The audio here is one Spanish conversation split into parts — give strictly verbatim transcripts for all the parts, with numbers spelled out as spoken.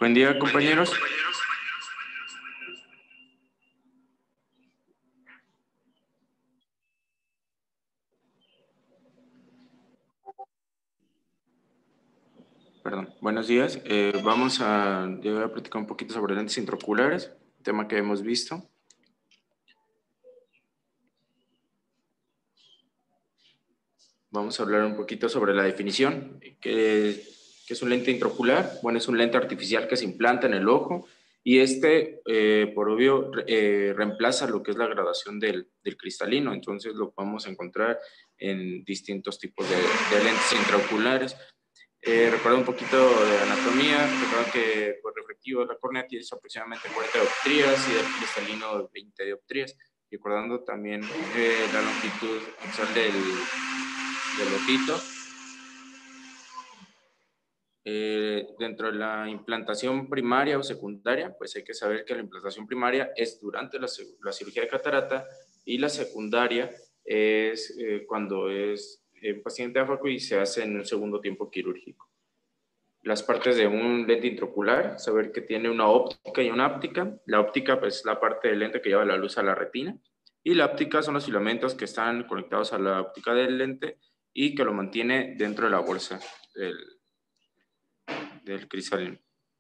Buen día, compañeros. Perdón, buenos días. Eh, vamos a, yo voy a platicar un poquito sobre lentes intraoculares, tema que hemos visto. Vamos a hablar un poquito sobre la definición. ¿Qué, qué es un lente intraocular? Bueno, es un lente artificial que se implanta en el ojo y este, eh, por obvio, eh, reemplaza lo que es la gradación del, del cristalino. Entonces lo vamos a encontrar en distintos tipos de, de lentes intraoculares. Eh, recuerda un poquito de anatomía. Recuerda que por refractivo la córnea tiene aproximadamente cuarenta dioptrías y del cristalino veinte dioptrías. Recordando también eh, la longitud axial del, del ojito. Eh, dentro de la implantación primaria o secundaria, pues hay que saber que la implantación primaria es durante la, la cirugía de catarata y la secundaria es eh, cuando es un paciente áfaco y se hace en un segundo tiempo quirúrgico. Las partes de un lente intraocular, saber que tiene una óptica y una áptica. La óptica pues, es la parte del lente que lleva la luz a la retina y la áptica son los filamentos que están conectados a la óptica del lente y que lo mantiene dentro de la bolsa del, del cristalino.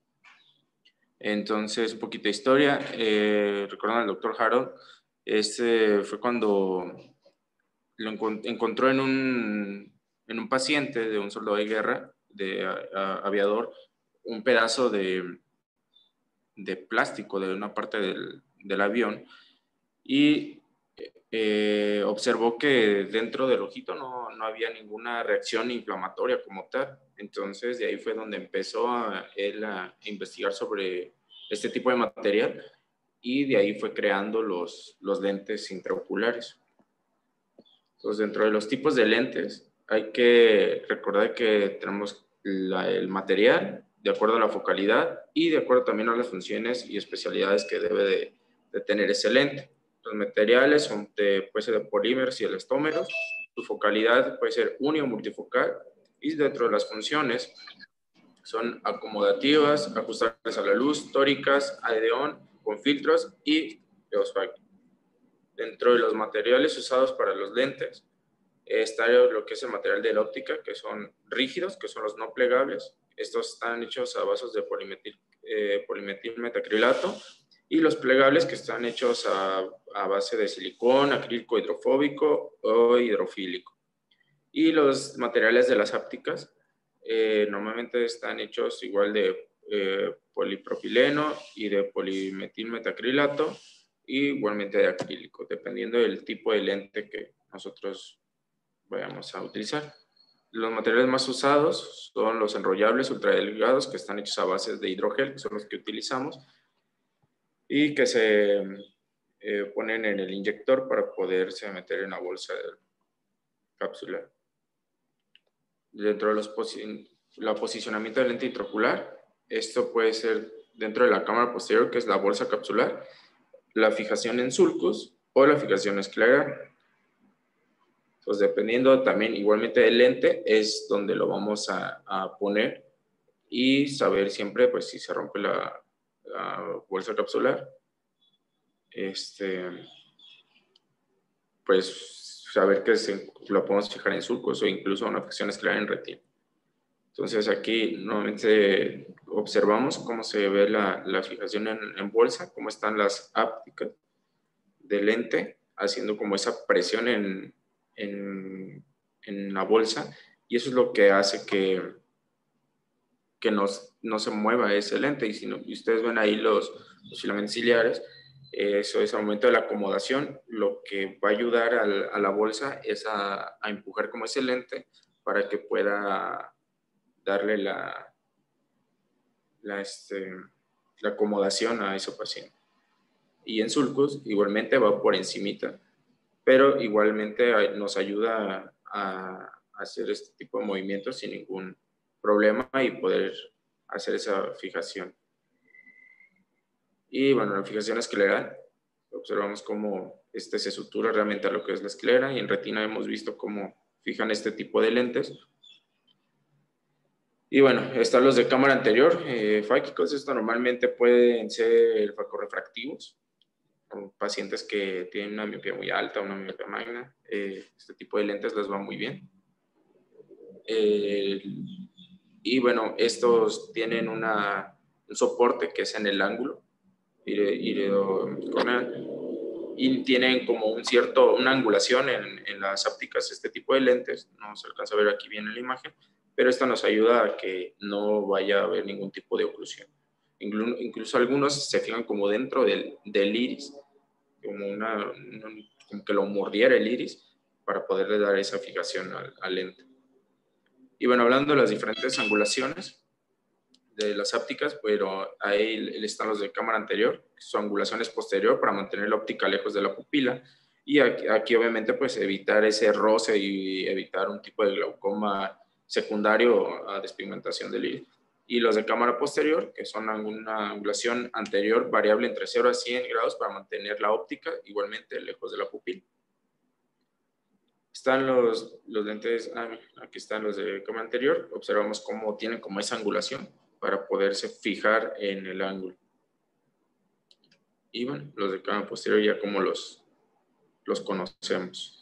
Entonces, un poquito de historia. Eh, Recuerdan al doctor Harold, este fue cuando lo encont encontró en un, en un paciente de un soldado de guerra, de a, a, aviador, un pedazo de, de plástico de una parte del, del avión y eh, observó que dentro del ojito no, no había ninguna reacción inflamatoria como tal. Entonces de ahí fue donde empezó a, él a investigar sobre este tipo de material y de ahí fue creando los, los lentes intraoculares. Entonces dentro de los tipos de lentes hay que recordar que tenemos la, el material de acuerdo a la focalidad y de acuerdo también a las funciones y especialidades que debe de, de tener ese lente. Los materiales son de, puede ser de polímeros y elastómeros. Su focalidad puede ser uni o multifocal. Y dentro de las funciones son acomodativas, ajustables a la luz, tóricas, aireón, con filtros y eosfágico. Dentro de los materiales usados para los lentes está lo que es el material de la óptica, que son rígidos, que son los no plegables. Estos están hechos a bases de polimetil, eh, polimetil metacrilato, y los plegables que están hechos a, a base de silicón, acrílico hidrofóbico o hidrofílico. Y los materiales de las ápticas eh, normalmente están hechos igual de eh, polipropileno y de polimetil metacrilato, y igualmente de acrílico, dependiendo del tipo de lente que nosotros vayamos a utilizar. Los materiales más usados son los enrollables ultradelgados, que están hechos a base de hidrogel, que son los que utilizamos, y que se eh, ponen en el inyector para poderse meter en la bolsa del cápsula. Dentro de los posi la posicionamiento del lente intraocular, esto puede ser dentro de la cámara posterior, que es la bolsa capsular, la fijación en sulcus o la fijación escleral. Pues dependiendo también igualmente del lente es donde lo vamos a, a poner y saber siempre pues si se rompe la, la bolsa capsular, este, pues saber que se, lo podemos fijar en sulcos o incluso una fijación escleral en retina. Entonces aquí nuevamente observamos cómo se ve la, la fijación en, en bolsa, cómo están las ápticas del lente haciendo como esa presión en, en en la bolsa, y eso es lo que hace que, que nos, no se mueva ese lente. Y si no, y ustedes ven ahí los, los filamentos ciliares, eh, eso es al momento de la acomodación, lo que va a ayudar a la, a la bolsa es a, a empujar como ese lente para que pueda darle la, la, este, la acomodación a ese paciente. Y en sulcus igualmente va por encimita, pero igualmente nos ayuda a hacer este tipo de movimientos sin ningún problema y poder hacer esa fijación. Y bueno, la fijación escleral, observamos cómo este se sutura realmente a lo que es la esclera, y en retina hemos visto cómo fijan este tipo de lentes. Y bueno, están los de cámara anterior, eh, fáquicos. Esto normalmente pueden ser facorrefractivos, pacientes que tienen una miopía muy alta, una miopía magna. Eh, este tipo de lentes les va muy bien. Eh, y bueno, estos tienen una, un soporte que es en el ángulo iridocorneal y tienen como un cierto, una angulación en, en las ópticas, este tipo de lentes. No se alcanza a ver aquí bien en la imagen, pero esto nos ayuda a que no vaya a haber ningún tipo de oclusión. Incluso, incluso algunos se fijan como dentro del, del iris, como, una, una, como que lo mordiera el iris para poderle dar esa fijación al, al lente. Y bueno, hablando de las diferentes angulaciones de las ópticas, pero ahí están los de cámara anterior, su angulación es posterior para mantener la óptica lejos de la pupila, y aquí, aquí obviamente pues evitar ese roce y evitar un tipo de glaucoma secundario a despigmentación del iris. Y los de cámara posterior, que son una angulación anterior variable entre cero a cien grados para mantener la óptica igualmente lejos de la pupila. Están los, los lentes, ah, aquí están los de cámara anterior, observamos cómo tienen como esa angulación para poderse fijar en el ángulo. Y bueno, los de cámara posterior ya como los, los conocemos.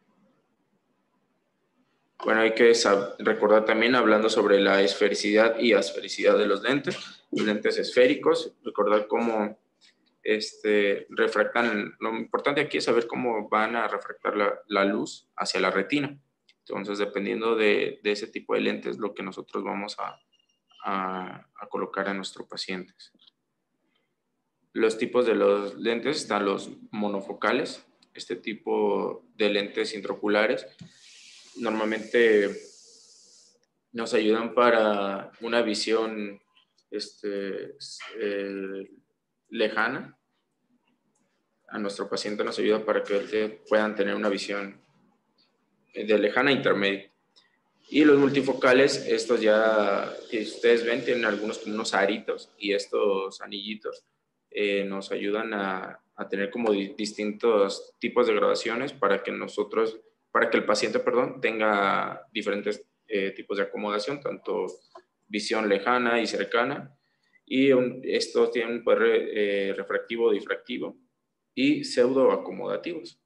Bueno, hay que recordar también, hablando sobre la esfericidad y asfericidad de los lentes, los lentes esféricos, recordar cómo este, refractan, lo importante aquí es saber cómo van a refractar la, la luz hacia la retina. Entonces, dependiendo de, de ese tipo de lentes, lo que nosotros vamos a, a, a colocar a nuestros pacientes. Los tipos de los lentes están los monofocales, este tipo de lentes intraoculares. Normalmente nos ayudan para una visión este, eh, lejana. A nuestro paciente nos ayuda para que puedan tener una visión de lejana a intermedia. Y los multifocales, estos ya, que ustedes ven, tienen algunos como unos aritos, y estos anillitos eh, nos ayudan a, a tener como di distintos tipos de graduaciones para que nosotros, para que el paciente, perdón, tenga diferentes eh, tipos de acomodación, tanto visión lejana y cercana, y un, estos tienen un poder eh, refractivo o difractivo y pseudo acomodativos.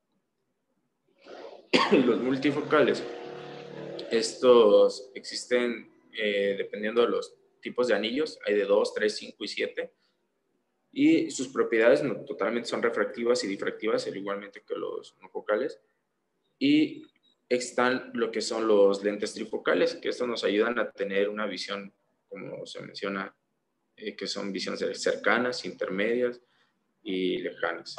Los multifocales, estos existen eh, dependiendo de los tipos de anillos, hay de dos, tres, cinco y siete, y sus propiedades no, totalmente son refractivas y difractivas, igualmente que los monofocales. Y están lo que son los lentes trifocales, que estos nos ayudan a tener una visión, como se menciona, eh, que son visiones cercanas, intermedias y lejanas.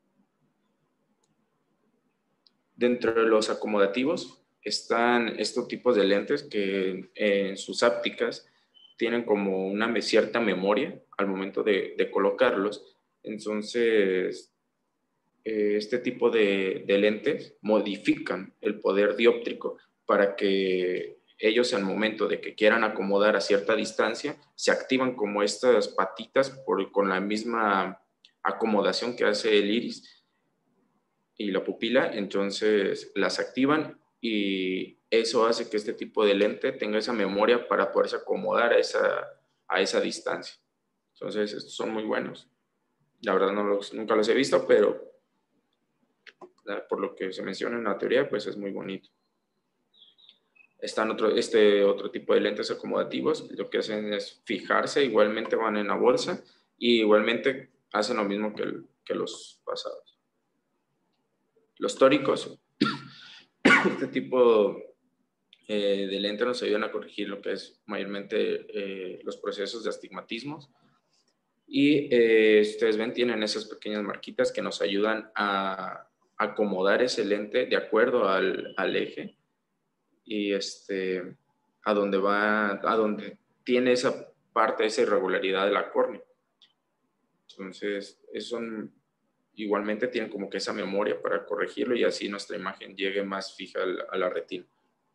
Dentro de los acomodativos están estos tipos de lentes que en sus ópticas tienen como una cierta memoria al momento de, de colocarlos. Entonces, eh, este tipo de, de lentes modifican el poder dióptrico para que ellos al momento de que quieran acomodar a cierta distancia, se activan como estas patitas por, con la misma acomodación que hace el iris y la pupila, entonces las activan y eso hace que este tipo de lente tenga esa memoria para poderse acomodar a esa, a esa distancia. Entonces, estos son muy buenos. La verdad no los, nunca los he visto, pero por lo que se menciona en la teoría, pues es muy bonito. Están otro, este otro tipo de lentes acomodativos, lo que hacen es fijarse, igualmente van en la bolsa y igualmente hacen lo mismo que, el, que los pasados. Los tóricos, este tipo eh, de lentes nos ayudan a corregir lo que es mayormente eh, los procesos de astigmatismos. Y eh, ustedes ven, tienen esas pequeñas marquitas que nos ayudan a acomodar ese lente de acuerdo al, al eje y este, a donde va, a donde tiene esa parte, esa irregularidad de la córnea. Entonces, eso igualmente tienen como que esa memoria para corregirlo y así nuestra imagen llegue más fija a la retina.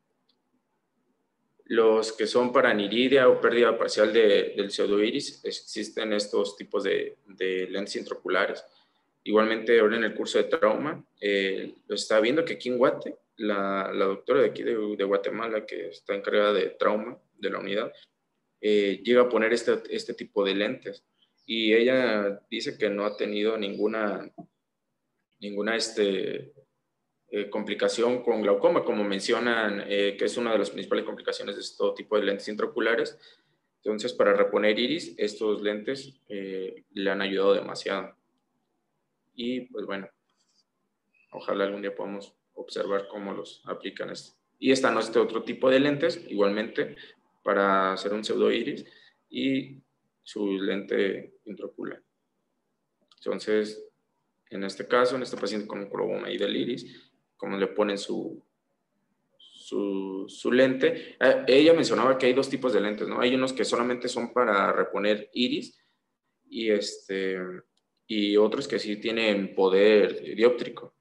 Los que son para aniridia o pérdida parcial de, del pseudoiris, existen estos tipos de, de lentes intraoculares. Igualmente, ahora en el curso de trauma, eh, lo está viendo que aquí en Guate la, la doctora de aquí de, de Guatemala, que está encargada de trauma de la unidad, eh, llega a poner este, este tipo de lentes. Y ella dice que no ha tenido ninguna, ninguna este, eh, complicación con glaucoma, como mencionan, eh, que es una de las principales complicaciones de todo tipo de lentes intraoculares. Entonces, para reponer iris, estos lentes eh, le han ayudado demasiado. Y pues bueno, ojalá algún día podamos observar cómo los aplican. Esto. Y están este otro tipo de lentes, igualmente, para hacer un pseudo iris y su lente intraocular. Entonces, en este caso, en este paciente con un cromoma ahí del iris, como le ponen su, su, su lente, eh, ella mencionaba que hay dos tipos de lentes, ¿no? Hay unos que solamente son para reponer iris y, este, y otros que sí tienen poder dióptrico.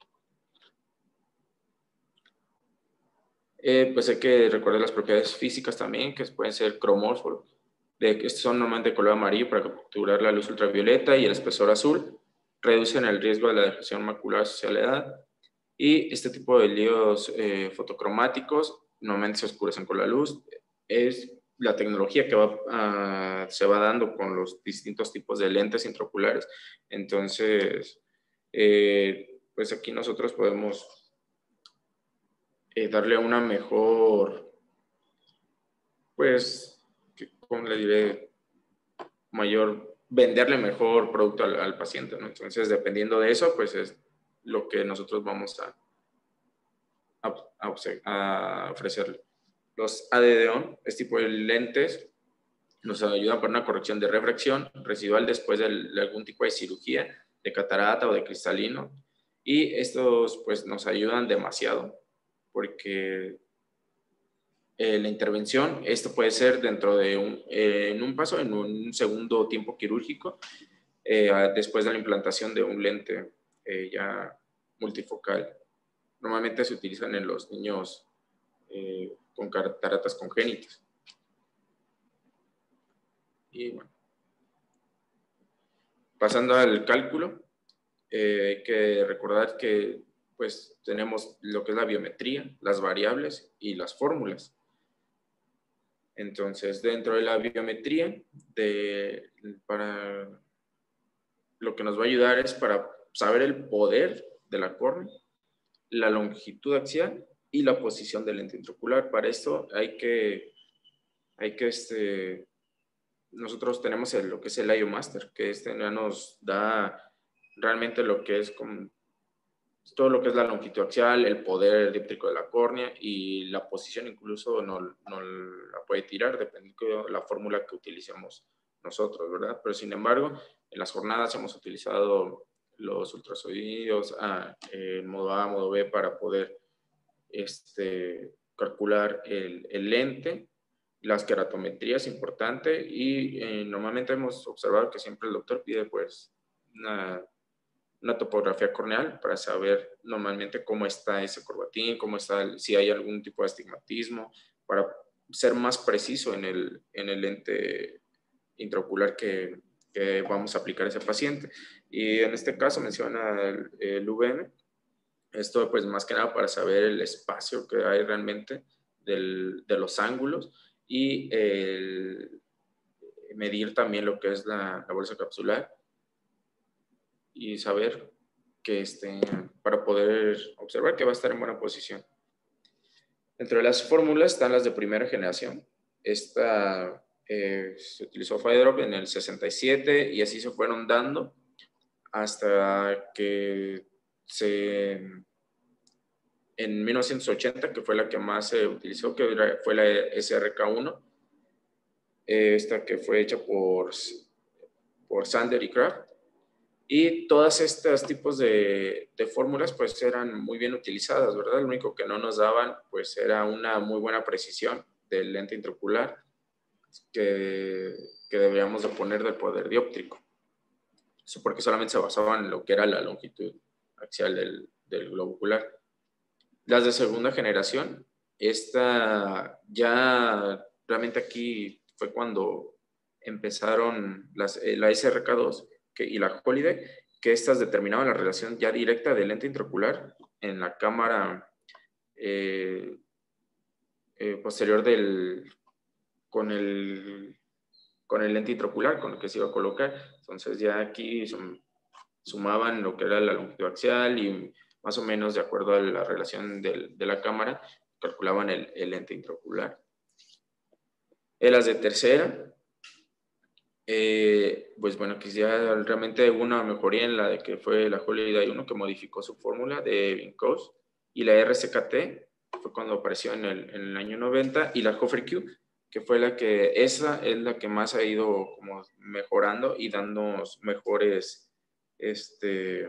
Eh, pues hay que recordar las propiedades físicas también, que pueden ser cromórficos, de que son normalmente de color amarillo para capturar la luz ultravioleta y el espesor azul, reducen el riesgo de la depresión macular asociada a la edad, y este tipo de líos eh, fotocromáticos normalmente se oscurecen con la luz. Es la tecnología que va, uh, se va dando con los distintos tipos de lentes intraoculares. Entonces, eh, pues aquí nosotros podemos Eh, darle una mejor, pues, ¿cómo le diré? Mayor, venderle mejor producto al, al paciente, ¿no? Entonces, dependiendo de eso, pues es lo que nosotros vamos a, a, a, a ofrecerle. Los A D D O N, este tipo de lentes, nos ayudan para una corrección de refracción residual después de, de algún tipo de cirugía, de catarata o de cristalino. Y estos, pues, nos ayudan demasiado porque Eh, la intervención, esto puede ser dentro de un, eh, en un paso, en un segundo tiempo quirúrgico, eh, después de la implantación de un lente eh, ya multifocal. Normalmente se utilizan en los niños eh, con cataratas congénitas. Y bueno, pasando al cálculo, eh, hay que recordar que pues tenemos lo que es la biometría, las variables y las fórmulas. Entonces, dentro de la biometría, de, para, lo que nos va a ayudar es para saber el poder de la córnea, la longitud axial y la posición del lente intraocular. Para esto hay que, hay que este, nosotros tenemos el, lo que es el I O Master, que este ya nos da realmente lo que es como todo lo que es la longitud axial, el poder dióptrico de la córnea y la posición incluso no, no la puede tirar, dependiendo de la fórmula que utilicemos nosotros, ¿verdad? Pero sin embargo, en las jornadas hemos utilizado los ultrasonidos ah, en modo A, modo B para poder este, calcular el, el lente, las queratometrías, importante, y eh, normalmente hemos observado que siempre el doctor pide pues una una topografía corneal para saber normalmente cómo está ese corbatín, cómo está, si hay algún tipo de astigmatismo, para ser más preciso en el, en el lente intraocular que, que vamos a aplicar a ese paciente. Y en este caso menciona el, el U V M, esto pues más que nada para saber el espacio que hay realmente del, de los ángulos y el, medir también lo que es la, la bolsa capsular y saber que esté, para poder observar que va a estar en buena posición. Dentro de las fórmulas están las de primera generación. Esta eh, se utilizó Fidrop en el sesenta y siete y así se fueron dando hasta que se, en mil novecientos ochenta, que fue la que más se utilizó, que fue la S R K uno, esta que fue hecha por, por Sander y Kraft. Y todas estos tipos de, de fórmulas pues eran muy bien utilizadas, ¿verdad? Lo único que no nos daban pues era una muy buena precisión del lente intraocular que, que deberíamos de poner del poder dióptrico. Eso porque solamente se basaban en lo que era la longitud axial del, del globo ocular. Las de segunda generación, esta ya realmente aquí fue cuando empezaron las, la S R K dos que, y la Holiday, que estas determinaban la relación ya directa del lente intraocular en la cámara eh, eh, posterior del, con el, con el lente intraocular con el que se iba a colocar. Entonces ya aquí sum, sumaban lo que era la longitud axial y más o menos de acuerdo a la relación del, de la cámara, calculaban el, el lente intraocular. En las de tercera, eh, pues bueno, que ya realmente hubo una mejoría en la de que fue la Holiday uno que modificó su fórmula de Vincos, y la R C K T fue cuando apareció en el, en el año noventa, y la Hofer Q, que fue la que, esa es la que más ha ido como mejorando y dándonos mejores, este,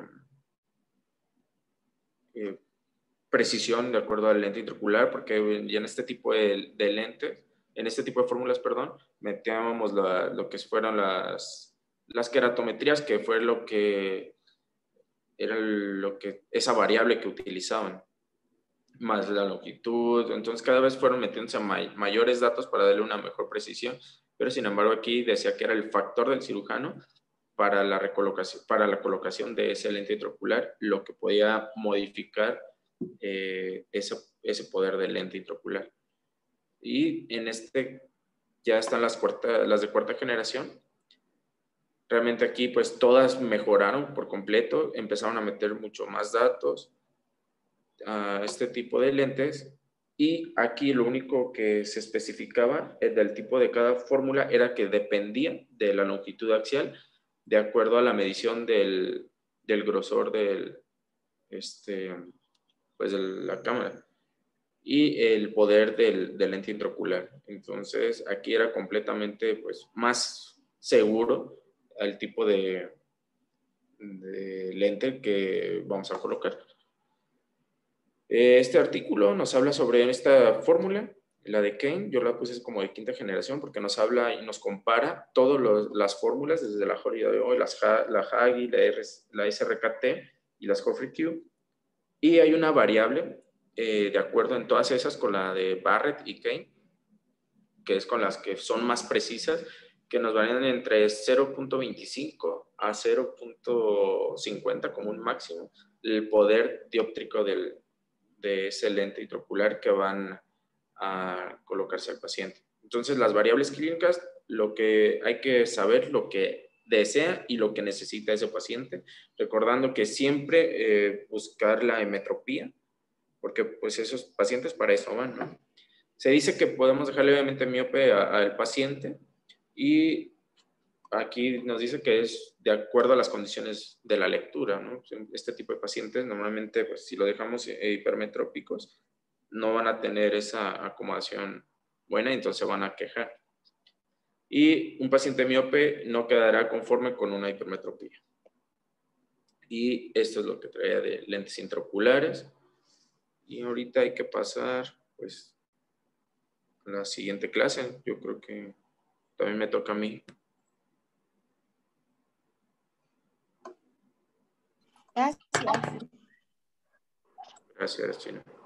eh, precisión de acuerdo al lente intraocular, porque ya en este tipo de, de lentes, en este tipo de fórmulas, perdón, metíamos la, lo que fueron las, las queratometrías, que fue lo que era lo que, esa variable que utilizaban, más la longitud. Entonces cada vez fueron metiéndose may, mayores datos para darle una mejor precisión, pero sin embargo aquí decía que era el factor del cirujano para la recolocación, para la colocación de ese lente intraocular, lo que podía modificar eh, ese, ese poder del lente intraocular. Y en este ya están las, cuarta, las de cuarta generación. Realmente aquí pues todas mejoraron por completo, empezaron a meter mucho más datos a este tipo de lentes, y aquí lo único que se especificaba del tipo de cada fórmula era que dependía de la longitud axial de acuerdo a la medición del, del grosor del, este, pues de la cámara y el poder del, del lente intraocular. Entonces aquí era completamente pues más seguro el tipo de, de lente que vamos a colocar. Este artículo nos habla sobre esta fórmula, la de Kane. Yo la puse como de quinta generación porque nos habla y nos compara todas las fórmulas desde la Holiday hoy, las, la Hagi, la, la S R K T y las Hofer Q. Y hay una variable eh, de acuerdo en todas esas con la de Barrett y Kane, que es con las que son más precisas, que nos varían entre cero punto veinticinco a cero punto cincuenta como un máximo, el poder dióptrico del, de ese lente intraocular que van a colocarse al paciente. Entonces, las variables clínicas, lo que hay que saber, lo que desea y lo que necesita ese paciente, recordando que siempre eh, buscar la hemetropía, porque pues esos pacientes para eso van, ¿no? Se dice que podemos dejar levemente miope al paciente, y aquí nos dice que es de acuerdo a las condiciones de la lectura, ¿no? Este tipo de pacientes normalmente, pues si lo dejamos hipermetrópicos, no van a tener esa acomodación buena, entonces se van a quejar. Y un paciente miope no quedará conforme con una hipermetropía. Y esto es lo que traía de lentes intraoculares. Y ahorita hay que pasar, pues, a la siguiente clase. Yo creo que también me toca a mí. Gracias. Gracias, Chino.